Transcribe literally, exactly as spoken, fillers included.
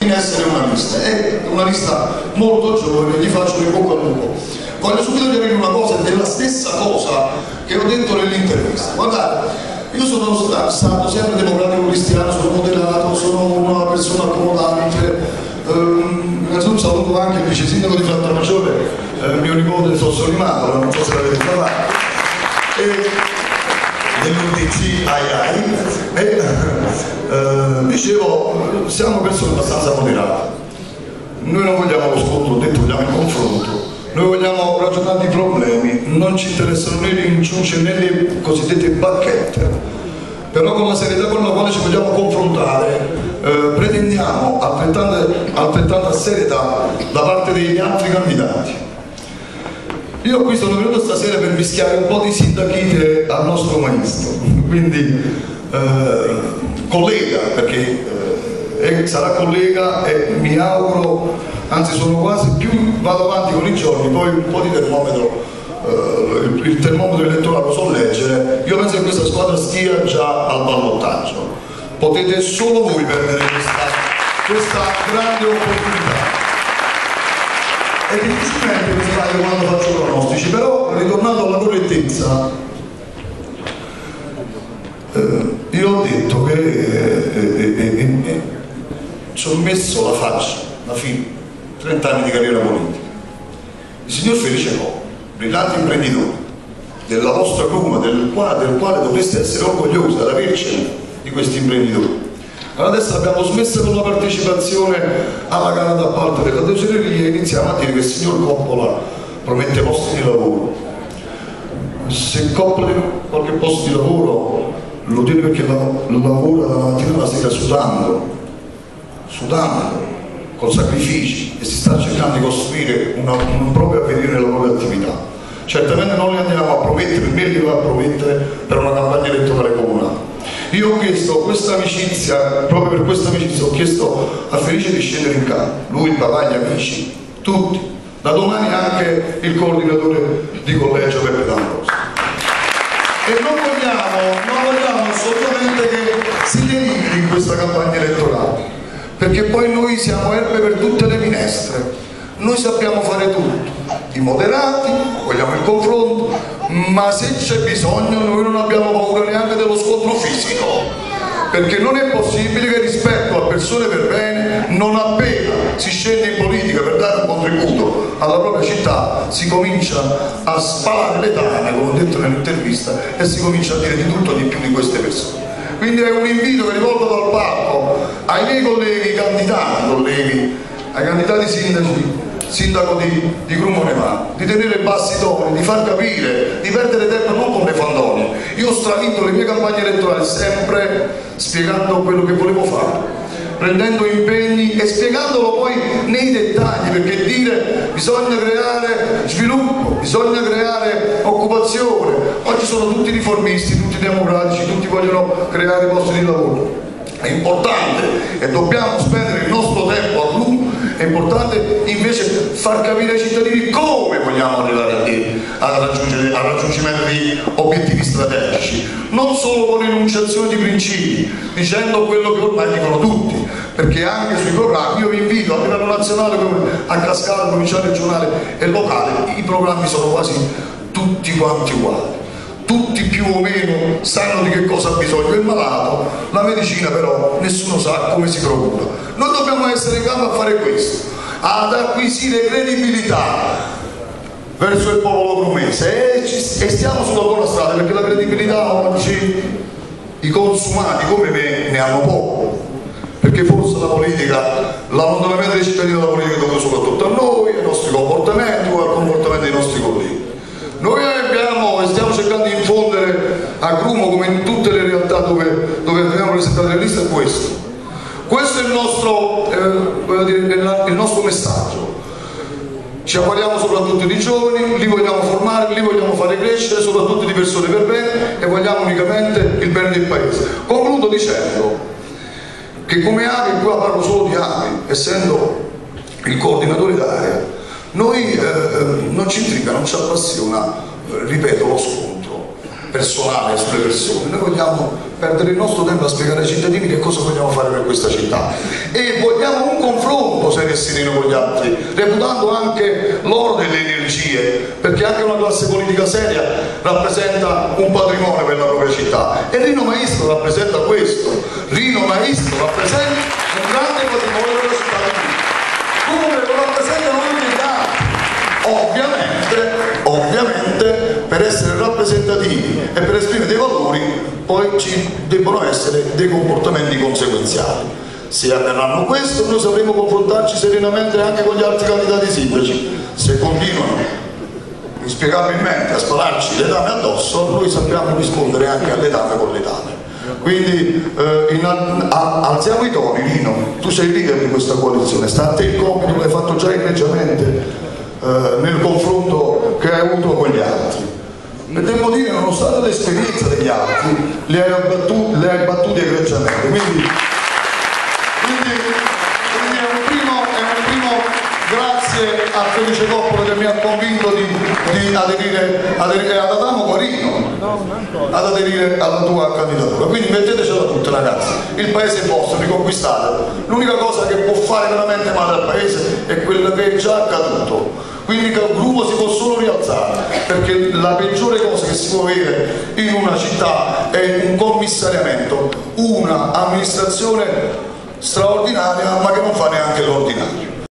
essere una lista, è una lista molto giovane, gli faccio in bocca al lupo. Voglio subito dire una cosa, ed è la stessa cosa che ho detto nell'intervista. Guardate, io sono stato sempre democratico cristiano, sono moderato, sono una persona accomodante, ehm, innanzitutto saluto anche il vice sindaco di Frattamaggiore, eh, mio nipote Sosso Rimato, non so se l'avete trovato, dell'U D C ai ai, e eh, dicevo, siamo persone abbastanza moderate, noi non vogliamo lo scontro, ho detto vogliamo il confronto. Noi vogliamo ragionare di problemi, non ci interessano né le inciuce né le cosiddette bacchette, però con la serietà con la quale ci vogliamo confrontare eh, pretendiamo altrettanta, altrettanta serietà da parte degli altri candidati. Io qui sono venuto stasera per mischiare un po' di sindachite al nostro maestro, quindi eh, collega, perché eh, sarà collega e mi auguro, anzi sono quasi, più vado avanti con i giorni, poi un po' di termometro, eh, il, il termometro elettorale lo so leggere, io penso che questa squadra stia già al ballottaggio, potete solo voi perdere questa, questa grande opportunità. E difficilmente mi sbaglio quando faccio pronostici, però ritornando alla correttezza, eh, io ho detto che eh, eh, eh, eh, ci ho messo la faccia, la fine, trenta anni di carriera politica. Il signor Felice Co, brillante imprenditore della vostra comune, del quale, del quale dovreste essere orgogliosi ad avercene di questi imprenditori. Allora adesso abbiamo smesso con la partecipazione alla gara d'appalto della tesoreria e iniziamo a dire che il signor Coppola promette posti di lavoro. Se Coppola qualche posto di lavoro lo tiene perché lavora dalla mattina alla sera sudando, sudando, con sacrifici, e si sta cercando di costruire una, un proprio avvenire nella propria attività. Certamente non li andiamo a promettere, né li va a promettere per una campagna elettorale comunale. Io ho chiesto questa amicizia, proprio per questa amicizia ho chiesto a Felice di scendere in campo, lui, il papà, gli amici, tutti, da domani anche il coordinatore di collegio Peppe D'Ambrosio. E non vogliamo, non vogliamo assolutamente che si derivi in questa campagna elettorale, perché poi noi siamo erbe per tutte le finestre, noi sappiamo fare tutto, i moderati, vogliamo il confronto, ma se c'è bisogno noi non abbiamo paura neanche dello scontro fisico, perché non è possibile che rispetto a persone per bene, non appena si scende in politica per dare un contributo alla propria città, si comincia a spalare le tane, come ho detto nell'intervista, e si comincia a dire di tutto di più di queste persone. Quindi è un invito che rivolgo dal palco ai miei colleghi candidati, colleghi, ai candidati sindaci, sindaco di, di Crumone Mano, di tenere bassi toni, di far capire, di perdere tempo non con le fandoni. Io ho stravinto le mie campagne elettorali sempre spiegando quello che volevo fare, prendendo impegni e spiegandolo poi nei dettagli, perché dire bisogna creare sviluppo, bisogna creare occupazione, oggi sono tutti riformisti, tutti democratici, tutti vogliono creare posti di lavoro. È importante e dobbiamo spendere il nostro tempo a lungo, è importante invece far capire ai cittadini come vogliamo arrivare al raggiungimento di obiettivi strategici, non solo con enunciazioni di principi, dicendo quello che ormai dicono tutti, perché anche sui programmi io vi invito a livello nazionale come a cascata, provinciale, regionale e locale, i programmi sono quasi tutti quanti uguali. Tutti più o meno sanno di che cosa ha bisogno il malato, la medicina però nessuno sa come si procura. Noi dobbiamo essere in campo a fare questo, ad acquisire credibilità verso il popolo crumese e, e stiamo sulla buona strada, perché la credibilità oggi i consumati come me ne hanno poco, perché forse la politica, l'allontanamento dei cittadini dalla politica è dovuto soprattutto a noi, ai nostri comportamenti o al comportamento dei nostri colleghi. Noi abbiamo e stiamo cercando di infondere a Grumo, come in tutte le realtà dove, dove abbiamo presentato le liste, questo. Questo è il nostro, eh, dire, il nostro messaggio. Ci appariamo soprattutto di giovani, li vogliamo formare, li vogliamo fare crescere, soprattutto di persone per bene, e vogliamo unicamente il bene del paese. Concludo dicendo che come A P I, qua parlo solo di A P I, essendo il coordinatore d'area, noi eh, non ci intriga, non ci appassiona, eh, ripeto, lo scontro. personale sulle persone, noi vogliamo perdere il nostro tempo a spiegare ai cittadini che cosa vogliamo fare per questa città e vogliamo un confronto serio e sereno con gli altri, reputando anche loro delle energie, perché anche una classe politica seria rappresenta un patrimonio per la propria città e Rino Maestro rappresenta questo. Rino Maestro rappresenta un grande patrimonio della città di Rino, come lo rappresentano anche gli altri. Ovviamente, ovviamente per essere rappresentativi e per esprimere dei valori poi ci debbono essere dei comportamenti conseguenziali. Se avverranno questo noi sapremo confrontarci serenamente anche con gli altri candidati sindaci. Se continuano inspiegabilmente a spararci le dame addosso, noi sappiamo rispondere anche alle dame con le dame. Quindi eh, in, a, alziamo i toni. Rino, tu sei il leader di questa coalizione, sta a te il compito, l'hai fatto già egregiamente eh, nel confronto che hai avuto con gli altri. E devo dire, nonostante l'esperienza degli altri, le hai battuti, le hai battuti egregiamente. Quindi, quindi, quindi è, un primo, è un primo grazie a Felice Coppola che mi ha convinto di, di aderire, aderire ad Adamo Guarino, ad aderire alla tua candidatura. Quindi mettetecela tutte, ragazzi, il paese è vostro, riconquistate. L'unica cosa che può fare veramente male al paese è quello che è già accaduto. Quindi il gruppo si può solo rialzare, perché la peggiore cosa che si può avere in una città è un commissariamento, una amministrazione straordinaria ma che non fa neanche l'ordinario.